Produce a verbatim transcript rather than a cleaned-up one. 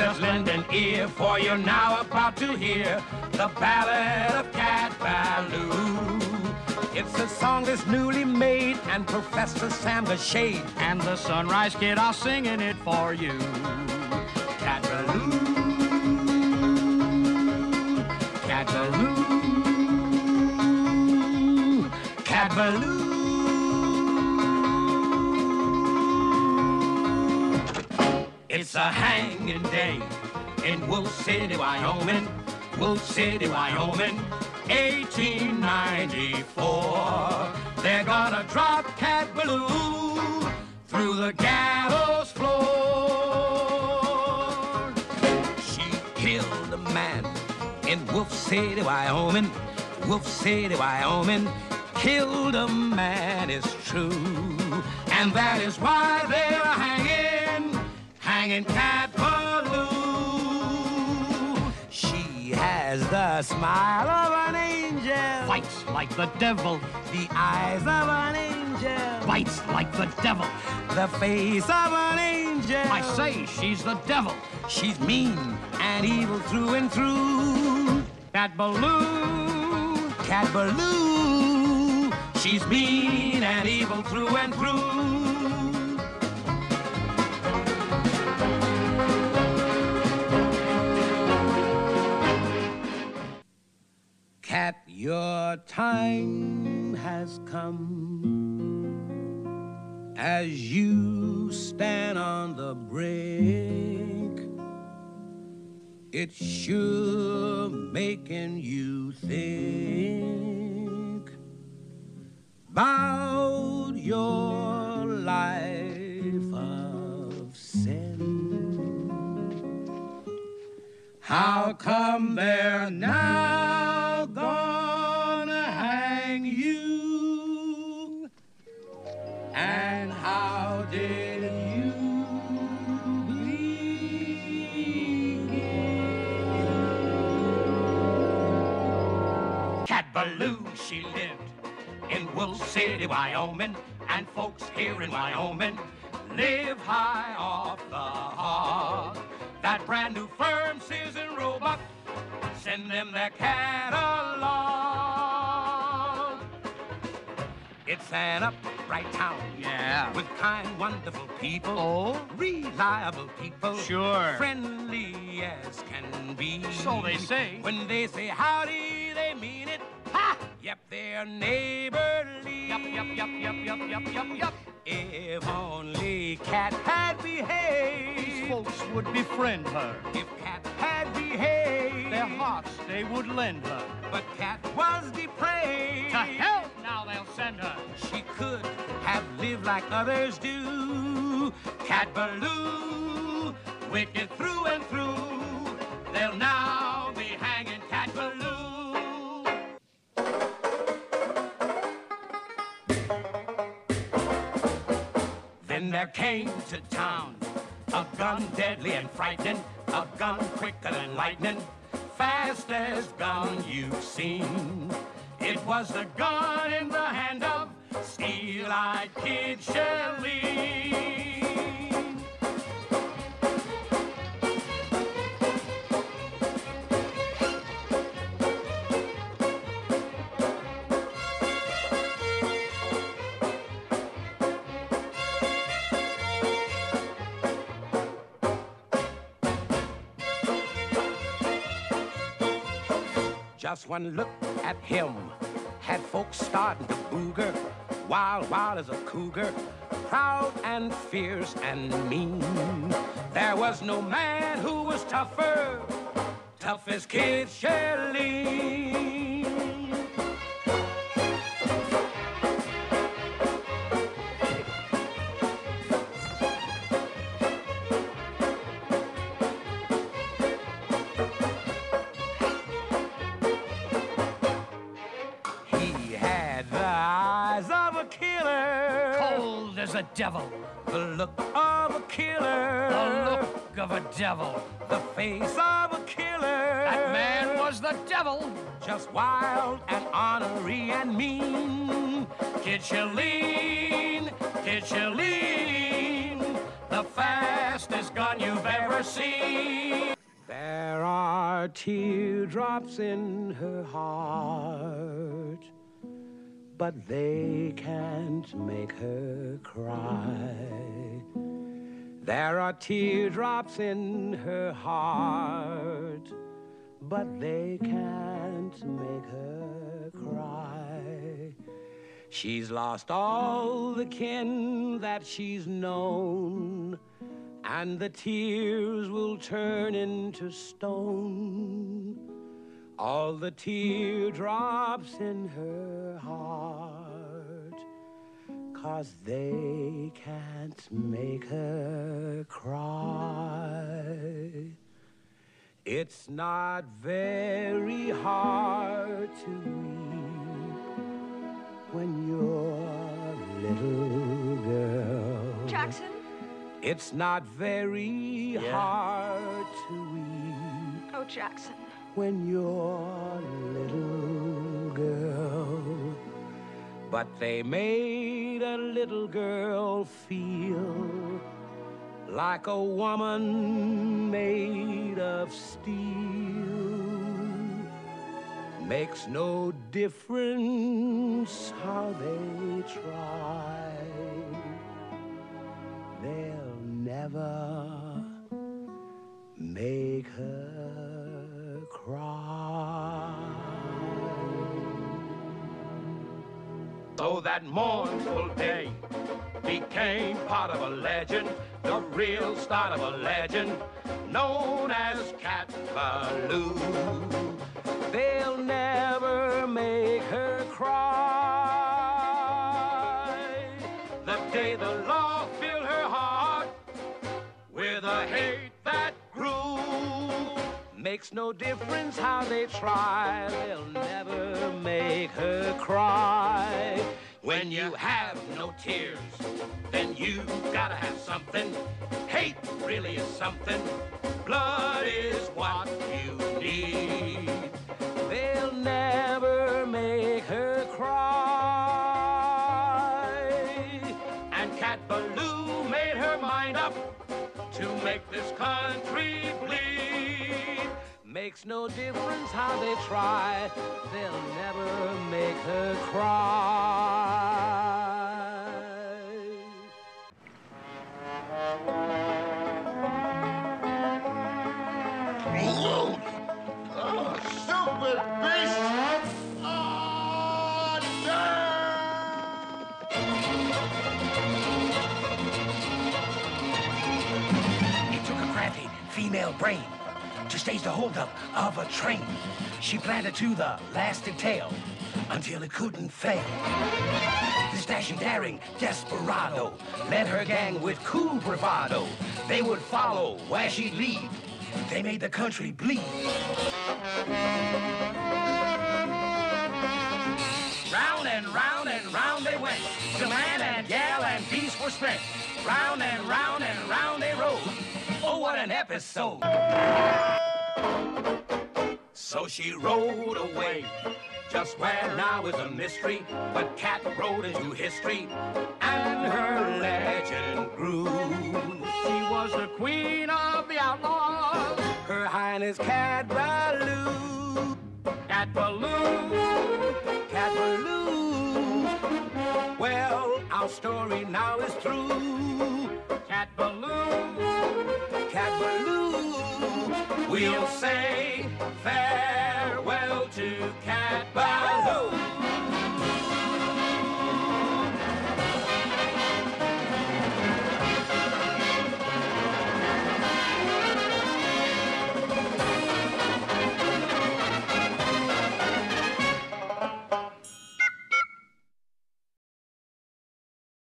just lend an ear, for you're now about to hear the Ballad of Cat Ballou. It's a song that's newly made, and Professor Sam the Shade and the Sunrise Kid are singing it for you. Cat Ballou, Cat Ballou, Cat Ballou. It's a hanging day in Wolf City, Wyoming. Wolf City, Wyoming, eighteen ninety-four. They're gonna drop Cat Ballou through the gallows floor. She killed a man in Wolf City, Wyoming. Wolf City, Wyoming, killed a man, it's true. And that is why they're hanging, hanging Cat Ballou. She has the smile of an angel, Fights like the devil, the eyes of an angel, bites like the devil. the face of an angel. I say she's the devil. She's mean and evil through and through. Cat Ballou, Cat Ballou, she's mean and evil through and through. Cat, your time has come as you stand on the brink. It's sure making you think about your life of sin. How come they're now gonna hang you? And how did you begin? Cat Ballou, she lived in Wolf City, Wyoming, and folks here in Wyoming live high off the hog. That brand new firm, Sears and Roebuck, send them their catalog. It's an upright town, yeah, with kind, wonderful people. Oh? Reliable people. Sure. Friendly as can be. So they say. When they say howdy, they mean it. Ha! Yep, they're neighborly. Yup, yup, yup, yup, yup, yup, yup, yup. If only Cat had behaved, These folks would befriend her. if Cat had behaved, Their hearts they would lend her. but Cat was depraved. To hell now they'll send her. She could have lived like others do. Cat Ballou, wicked through and through. They'll now be hanging Cat Ballou. Then there came to town a gun deadly and frightening, a gun quicker than lightning, fast as gun you've seen. It was the gun in the hand of steel-eyed Kid Shelley. Just one look at him had folks starting to booger, wild, wild as a cougar, proud and fierce and mean. There was no man who was tougher, tough as Kid Shelley. As a devil, the look of a killer, the look of a devil, the face of a killer. That man was the devil, just wild and ornery and mean. Kid Shelley, Kid Shelley, the fastest gun you've ever ever seen. There are teardrops in her heart, but they can't make her cry. There are teardrops in her heart, but they can't make her cry. She's lost all the kin that she's known, and the tears will turn into stone. All the teardrops in her heart, 'cause they can't make her cry. It's not very hard to weep when you're a little girl. Jackson? It's not very Yeah. hard to weep. Oh, Jackson. When you're a little girl. But they made a little girl feel like a woman made of steel. Makes no difference how they try. They'll never make her cry. So that mournful day became part of a legend, the real start of a legend, known as Cat Ballou. They'll never make her cry. The day the law filled her heart with a hate that grew. Makes no difference how they try, they'll never make her cry. When you have no tears, then you gotta have something. Hate really is something. Blood is what you need. They'll never make her cry. And Cat Ballou made her mind up to make this country bleed. Makes no difference how they try, they'll never make her cry. Oh, stupid beast! Oh, no! It took a crafty female brain to stage the holdup of a train. She planned it to the last detail until it couldn't fail. This dashing, daring desperado led her gang with cool bravado. They would follow where she'd lead. They made the country bleed. Round and round and round they went. The man and gal and beast were spent. Round and round and round they rode. Oh, what an episode. So she rode away. Just where now is a mystery, but Cat rode into history, and her legend grew. She was the queen of the outlaws. Her Highness Cat Ballou. Cat Ballou. Cat Ballou. Well, our story now is through. Cat Ballou. Cat Ballou. We'll say farewell.